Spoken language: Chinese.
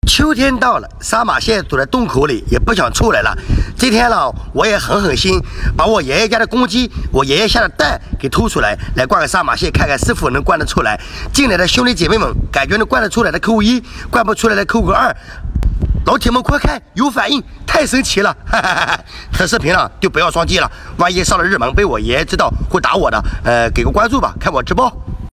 秋天到了，杀马蟹躲在洞口里也不想出来了。这天了，我也狠心，把我爷爷家的公鸡，我爷爷下的蛋给偷出来，来灌个杀马蟹，看看是否能灌得出来。进来的兄弟姐妹们，感觉能灌得出来的扣1，灌不出来的扣个2。老铁们快看，有反应，太神奇了！哈哈哈！这视频了就不要双击了，万一上了热门被我爷爷知道会打我的。给个关注吧，看我直播。